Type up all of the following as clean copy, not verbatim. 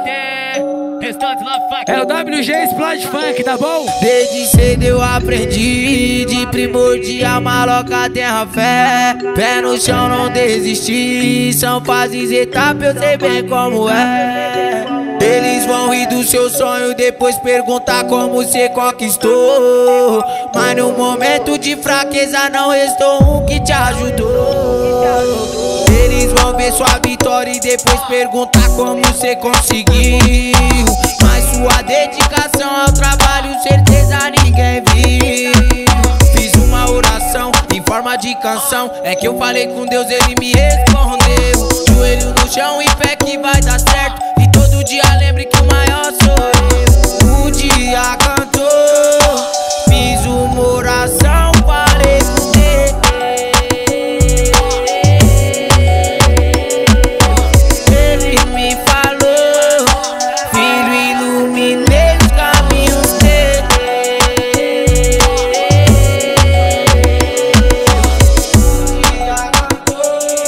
É o WG Explode Funk, tá bom? Desde cedo eu aprendi, de primordial maloca terra fé. Pé no chão não desistir, são fases etapas, eu sei bem como é. Eles vão rir do seu sonho, depois perguntar como cê conquistou. Mas no momento de fraqueza não restou um que te ajudou. Eles vão ver sua vitória e depois perguntar como cê conseguiu. Mas sua dedicação ao trabalho, certeza ninguém viu. Fiz uma oração em forma de canção, é que eu falei com Deus, ele me respondeu. Joelho no chão e fé que vai dar certo. E todo dia lembre que o maior sou eu. O dia cantou, fiz uma oração, falei com Deus. Ele me falou, filho, iluminei os caminhos dele. O dia cantou,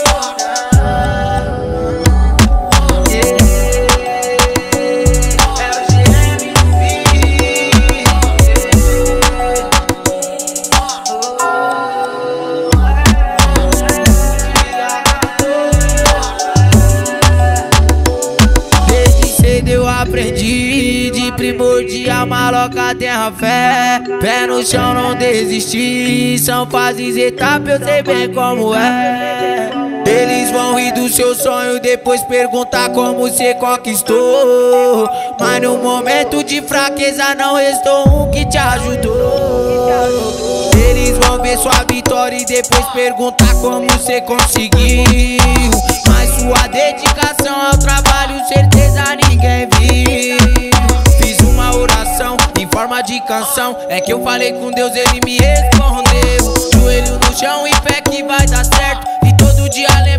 eu aprendi, de primordial maloca terra fé. Pé no chão não desistir, são fases etapas, eu sei bem como é. Eles vão rir do seu sonho, depois perguntar como cê conquistou. Mas no momento de fraqueza não restou um que te ajudou. Eles vão ver sua vitória e depois perguntar como cê conseguiu. Mas sua dedicação ao trabalho, certeza ninguém viu. Fiz uma oração em forma de canção, é que eu falei com Deus, ele me respondeu. Joelho no chão e fé que vai dar certo. E todo dia lembro